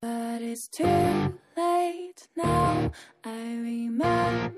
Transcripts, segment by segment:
But it's too late now, I remember.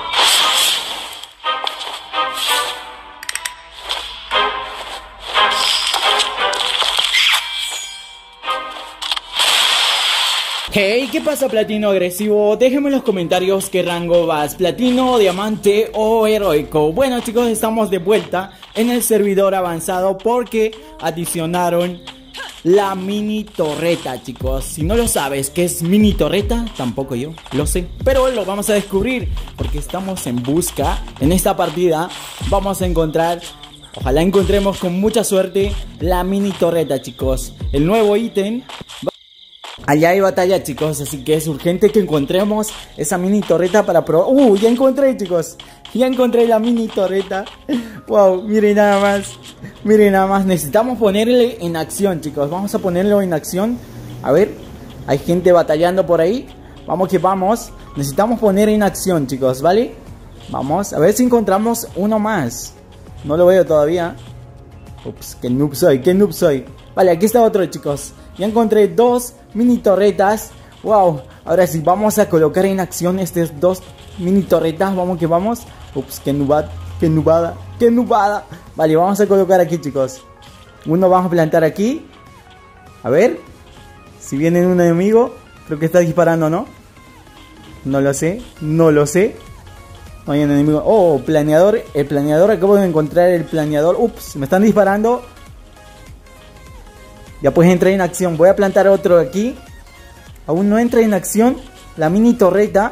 Hey, ¿qué pasa, platino agresivo? Déjenme en los comentarios qué rango vas, platino, diamante o heroico. Bueno, chicos, estamos de vuelta en el servidor avanzado porque adicionaron la mini torreta, chicos. Si no lo sabes qué es mini torreta, tampoco yo lo sé, pero lo vamos a descubrir porque estamos en busca. En esta partida vamos a encontrar, ojalá encontremos con mucha suerte, la mini torreta, chicos. El nuevo ítem. Allá hay batalla, chicos, así que es urgente que encontremos esa mini torreta para probar. Ya encontré, chicos. Ya encontré la mini torreta. Wow, miren nada más. Miren nada más, necesitamos ponerle en acción, chicos. Vamos a ponerlo en acción. A ver, hay gente batallando por ahí. Vamos que vamos. Necesitamos poner en acción, chicos, ¿vale? Vamos, a ver si encontramos uno más. No lo veo todavía. Ups, qué noob soy, qué noob soy. Vale, aquí está otro, chicos. Ya encontré dos mini torretas. Wow, ahora sí, vamos a colocar en acción estas dos mini torretas. Vamos que vamos. Ups, qué nubada, qué nubada, qué nubada. Vale, vamos a colocar aquí, chicos. Uno vamos a plantar aquí. A ver si viene un enemigo. Creo que está disparando, ¿no? No lo sé, no lo sé. No hay un enemigo. Oh, planeador. El planeador, acabo de encontrar el planeador. Ups, me están disparando. Ya pues entra en acción. Voy a plantar otro aquí. Aún no entra en acción la mini torreta.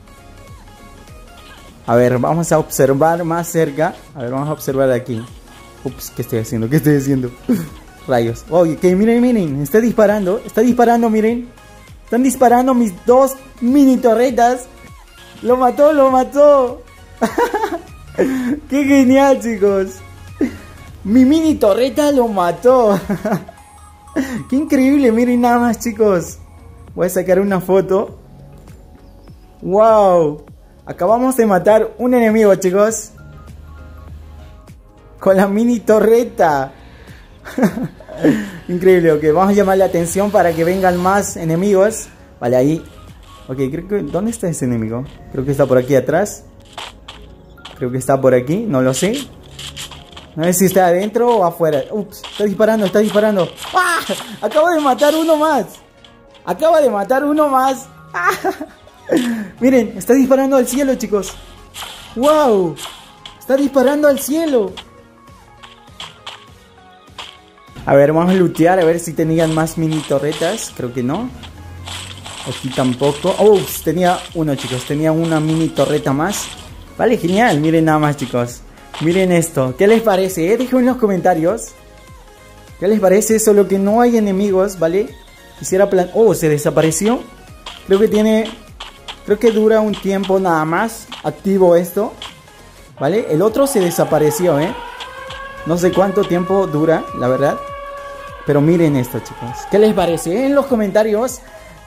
A ver, vamos a observar más cerca. A ver, vamos a observar aquí. Ups, ¿qué estoy haciendo? ¿Qué estoy haciendo? Rayos. Oye, que miren, miren. Está disparando, miren. Están disparando mis dos mini torretas. Lo mató, lo mató. Qué genial, chicos. Mi mini torreta lo mató. Qué increíble, miren nada más, chicos. Voy a sacar una foto. Wow. Acabamos de matar un enemigo, chicos, con la mini torreta. Increíble, ok. Vamos a llamar la atención para que vengan más enemigos. Vale, ahí. Ok, creo que... ¿dónde está ese enemigo? Creo que está por aquí atrás. Creo que está por aquí, no lo sé. No sé si está adentro o afuera. Ups, está disparando, está disparando. ¡Ah! Acabo de matar uno más. Acaba de matar uno más. ¡Ah! Miren, está disparando al cielo, chicos. ¡Wow! Está disparando al cielo. A ver, vamos a lootear a ver si tenían más mini torretas. Creo que no. Aquí tampoco. Oh, tenía uno, chicos. Tenía una mini torreta más. Vale, genial. Miren nada más, chicos. Miren esto, ¿qué les parece? Déjenme en los comentarios ¿qué les parece? Solo que no hay enemigos, ¿vale? Quisiera plan... Oh, se desapareció. Creo que dura un tiempo nada más activo esto, ¿vale? El otro se desapareció, ¿eh? No sé cuánto tiempo dura, la verdad. Pero miren esto, chicos. ¿Qué les parece? En los comentarios.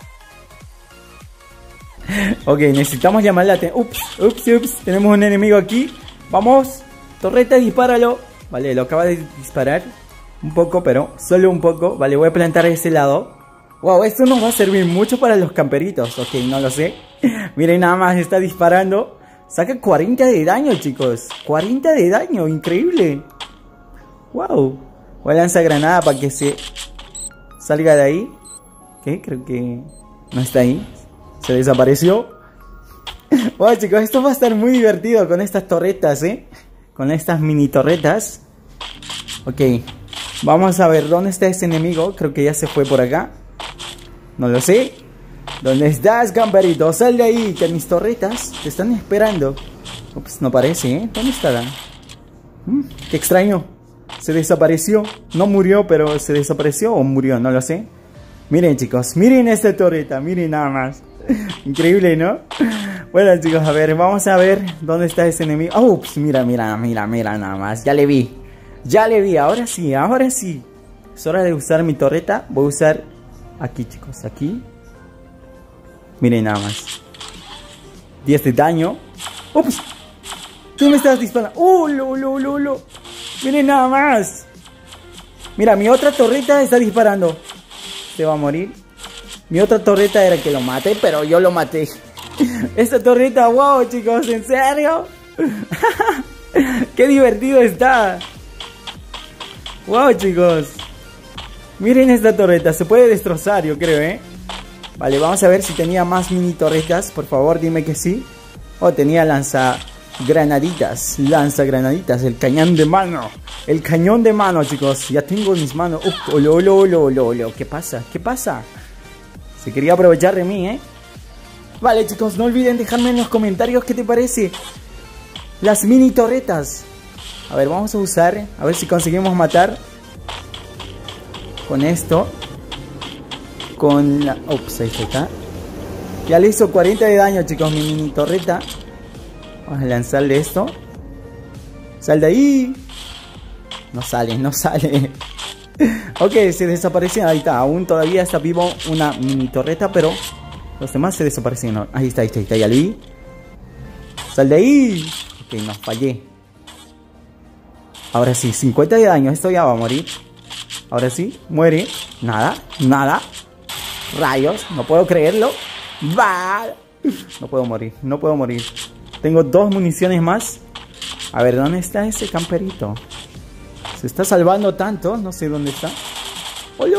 Ok, necesitamos llamar la atención. Ups. Tenemos un enemigo aquí. Vamos. Torreta, dispáralo. Vale, lo acaba de disparar. Un poco, pero solo un poco. Vale, voy a plantar a ese lado. Wow, esto nos va a servir mucho para los camperitos. Ok, no lo sé. Miren, nada más está disparando. Saca 40 de daño, chicos. 40 de daño, increíble. Wow. Voy a lanzar granada para que se salga de ahí. Ok, creo que no está ahí. Se desapareció. Wow, chicos, esto va a estar muy divertido con estas torretas, con estas mini torretas. Ok, vamos a ver dónde está ese enemigo. Creo que ya se fue por acá. No lo sé. ¿Dónde estás, camperito? Sal de ahí, que mis torretas te están esperando. Ups, no parece, ¿Dónde estará? Qué extraño. Se desapareció. No murió, pero se desapareció o murió, no lo sé. Miren, chicos, miren esta torreta. Miren nada más. Increíble, ¿no? Bueno, chicos, a ver, vamos a ver dónde está ese enemigo. Ups, mira nada más. Ya le vi, ahora sí. Es hora de usar mi torreta. Voy a usar aquí, chicos, aquí. Miren nada más. 10 de daño. Ups. Tú me estás disparando. Lo. Miren nada más. Mira, mi otra torreta está disparando. Se va a morir. Mi otra torreta era que lo mate, pero yo lo maté. Esta torreta, wow, chicos, ¿en serio? Qué divertido está. Wow, chicos. Miren esta torreta, se puede destrozar, yo creo, Vale, vamos a ver si tenía más mini torretas. Por favor, dime que sí. Oh, tenía lanzagranaditas, el cañón de mano. El cañón de mano, chicos. Ya tengo en mis manos. ¿Qué pasa? ¿Qué pasa? Se quería aprovechar de mí, Vale, chicos, no olviden dejarme en los comentarios qué te parece las mini torretas. A ver, vamos a usar, a ver si conseguimos matar con esto. Con la... Ups, ahí está. Ya le hizo 40 de daño, chicos, mi mini torreta. Vamos a lanzarle esto. ¡Sal de ahí! No sale, no sale. Ok, se desapareció. Ahí está, aún todavía está vivo una mini torreta, pero los demás se desaparecieron. Ahí está, ya lo vi. ¡Sal de ahí! Ok, no, fallé. Ahora sí, 50 de daño. Esto ya va a morir. Ahora sí, muere. Nada, nada. Rayos, no puedo creerlo. ¡Va! No puedo morir, no puedo morir. Tengo 2 municiones más. A ver, ¿dónde está ese camperito? Se está salvando tanto, no sé dónde está. ¡Hola,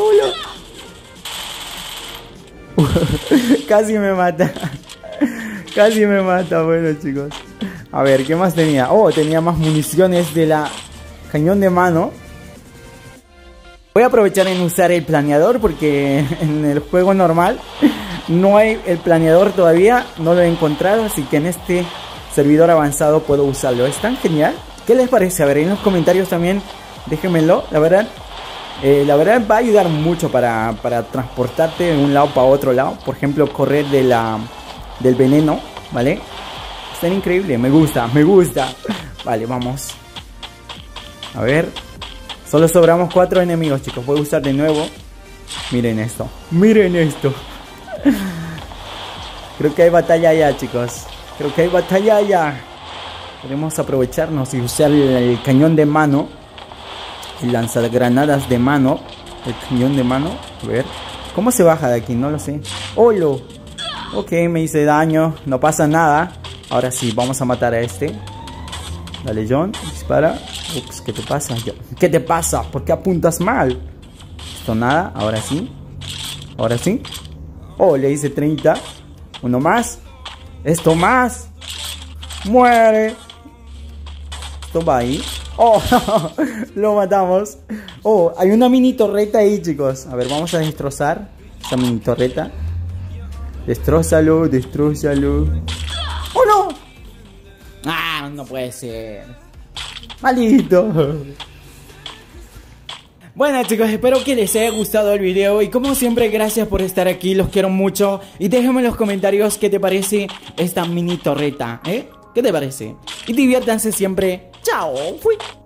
hola! Casi me mata. Casi me mata, bueno, chicos. A ver, ¿qué más tenía? Oh, tenía más municiones de la cañón de mano. Voy a aprovechar en usar el planeador porque en el juego normal no hay el planeador todavía, no lo he encontrado, así que en este servidor avanzado puedo usarlo. Es tan genial. ¿Qué les parece? A ver, en los comentarios también déjenmelo. La verdad va a ayudar mucho para transportarte de un lado para otro lado. Por ejemplo, correr del veneno, ¿vale? Está increíble, me gusta. Vale, vamos. A ver. Solo sobramos 4 enemigos, chicos. Voy a usar de nuevo. Miren esto. Miren esto. Creo que hay batalla ya, chicos. Creo que hay batalla ya. Podemos aprovecharnos y usar el cañón de mano. El lanzagranadas de mano. El cañón de mano. A ver. ¿Cómo se baja de aquí? No lo sé. ¡Holo! Ok, me hice daño. No pasa nada. Ahora sí, vamos a matar a este. Dale, John. Dispara. Ups, ¿qué te pasa? ¿Qué te pasa? ¿Por qué apuntas mal? Esto nada. Ahora sí. Ahora sí. Oh, le hice 30. Uno más. Esto más. Muere. Esto va ahí. Oh, lo matamos. Oh, hay una mini torreta ahí, chicos. A ver, vamos a destrozar esa mini torreta. Destrózalo, destrózalo. ¡Oh, no! ¡Ah, no puede ser! ¡Maldito! Bueno, chicos, espero que les haya gustado el video. Y como siempre, gracias por estar aquí. Los quiero mucho. Y déjenme en los comentarios qué te parece esta mini torreta, ¿Qué te parece? Y diviértanse siempre. ¡Chao! ¡Fui!